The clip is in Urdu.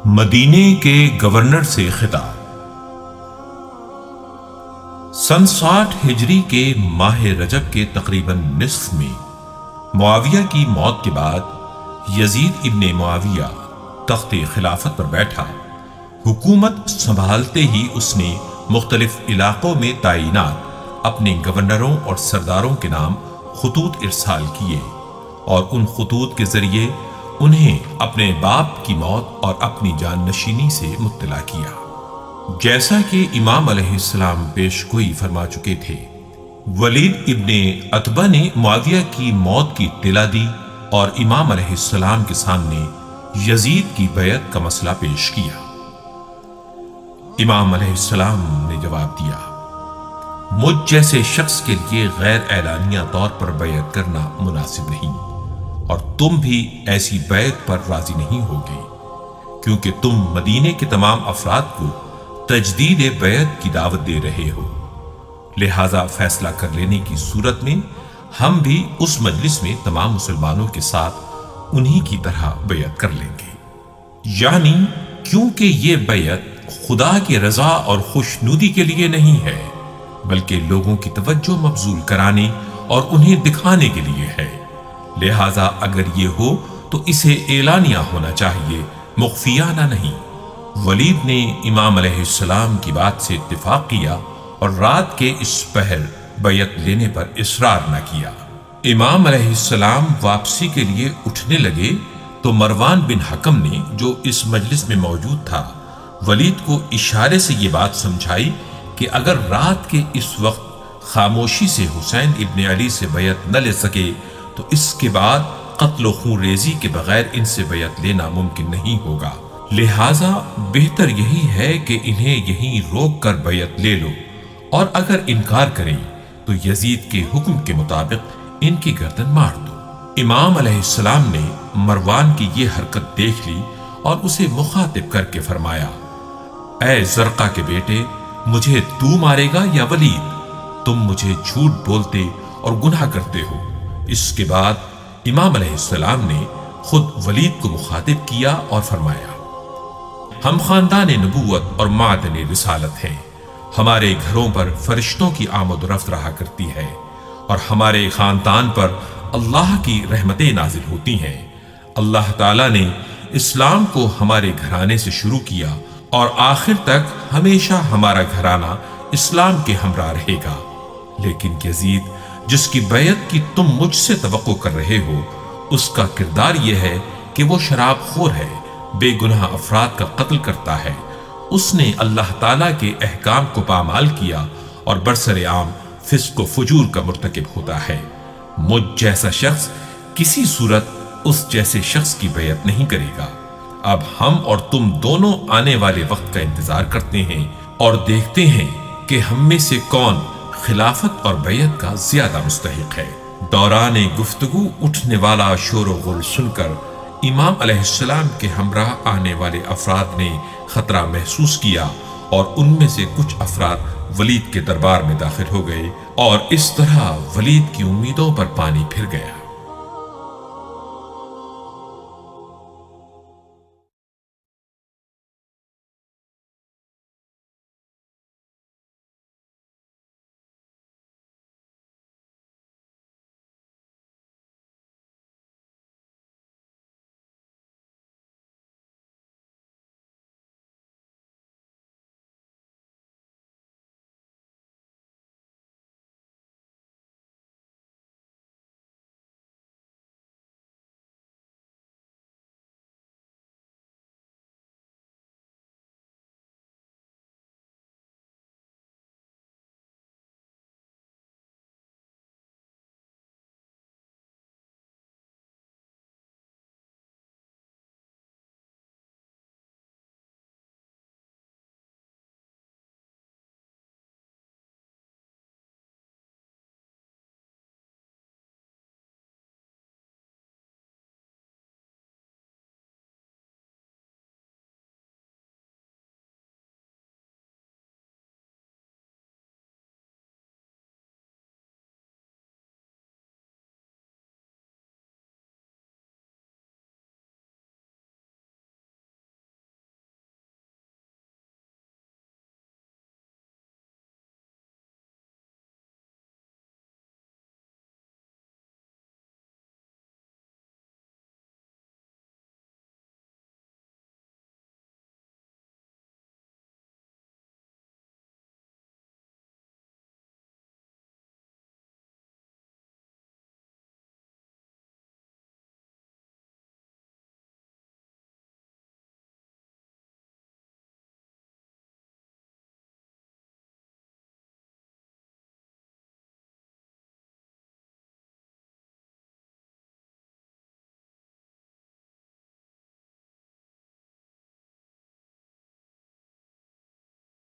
مدینے کے گورنر سے خطاب۔ سن 60 ہجری کے ماہ رجب کے تقریباً نصف میں معاویہ کی موت کے بعد یزید ابن معاویہ تخت خلافت پر بیٹھا۔ حکومت سنبھالتے ہی اس نے مختلف علاقوں میں تعینات اپنے گورنروں اور سرداروں کے نام خطوط ارسال کیے اور ان خطوط کے ذریعے انہیں اپنے باپ کی موت اور اپنی جان نشینی سے مطلع کیا، جیسا کہ امام علیہ السلام پیش گوئی فرما چکے تھے۔ ولید ابن عتبہ نے معاویہ کی موت کی اطلاع دی اور امام علیہ السلام کے سامنے یزید کی بیعت کا مسئلہ پیش کیا۔ امام علیہ السلام نے جواب دیا، مجھ جیسے شخص کے لیے غیر اعلانیہ طور پر بیعت کرنا مناسب نہیں، اور تم بھی ایسی بیعت پر راضی نہیں ہوگے، کیونکہ تم مدینے کے تمام افراد کو تجدید بیعت کی دعوت دے رہے ہو، لہذا فیصلہ کر لینے کی صورت میں ہم بھی اس مجلس میں تمام مسلمانوں کے ساتھ انہی کی طرح بیعت کر لیں گے۔ یعنی کیونکہ یہ بیعت خدا کی رضا اور خوشنودی کے لیے نہیں ہے، بلکہ لوگوں کی توجہ مبذول کرانے اور انہیں دکھانے کے لیے ہے، لہذا اگر یہ ہو تو اسے اعلانیہ ہونا چاہیے، مخفیانہ نہیں۔ ولید نے امام علیہ السلام کی بات سے اتفاق کیا اور رات کے اس پہر بیعت لینے پر اصرار نہ کیا۔ امام علیہ السلام واپسی کے لیے اٹھنے لگے تو مروان بن حکم نے، جو اس مجلس میں موجود تھا، ولید کو اشارے سے یہ بات سمجھائی کہ اگر رات کے اس وقت خاموشی سے حسین ابن علی سے بیعت نہ لے سکے تو اس کے بعد قتل و خون ریزی کے بغیر ان سے بیعت لینا ممکن نہیں ہوگا، لہٰذا بہتر یہی ہے کہ انہیں یہیں روک کر بیعت لے لو، اور اگر انکار کریں تو یزید کے حکم کے مطابق ان کی گردن مار دو۔ امام علیہ السلام نے مروان کی یہ حرکت دیکھ لی اور اسے مخاطب کر کے فرمایا، اے زرقہ کے بیٹے، مجھے تو مارے گا یا ولید؟ تم مجھے جھوٹ بولتے اور گناہ کرتے ہو۔ اس کے بعد امام علیہ السلام نے خود ولید کو مخاطب کیا اور فرمایا، ہم خاندان نبوت اور معدن رسالت ہیں، ہمارے گھروں پر فرشتوں کی آمد و رفت رہا کرتی ہے، اور ہمارے خاندان پر اللہ کی رحمتیں نازل ہوتی ہیں۔ اللہ تعالیٰ نے اسلام کو ہمارے گھرانے سے شروع کیا اور آخر تک ہمیشہ ہمارا گھرانہ اسلام کے ہمراہ رہے گا، لیکن یزید جس کی بیعت کی تم مجھ سے توقع کر رہے ہو، اس کا کردار یہ ہے کہ وہ شراب خور ہے، بے گناہ افراد کا قتل کرتا ہے، اس نے اللہ تعالیٰ کے احکام کو پامال کیا اور برسر عام فسق و فجور کا مرتکب ہوتا ہے۔ مجھ جیسا شخص کسی صورت اس جیسے شخص کی بیعت نہیں کرے گا۔ اب ہم اور تم دونوں آنے والے وقت کا انتظار کرتے ہیں اور دیکھتے ہیں کہ ہم میں سے کون خلافت اور بیعت کا زیادہ مستحق ہے۔ دوران گفتگو اٹھنے والا شور و غل سن کر امام علیہ السلام کے ہمراہ آنے والے افراد نے خطرہ محسوس کیا اور ان میں سے کچھ افراد ولید کے دربار میں داخل ہو گئے، اور اس طرح ولید کی امیدوں پر پانی پھر گیا۔